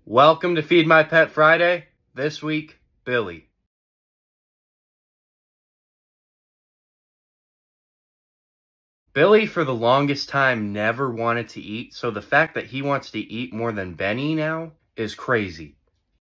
Welcome to Feed My Pet Friday. This week, Billy. Billy, for the longest time, never wanted to eat, so the fact that he wants to eat more than Benny now is crazy.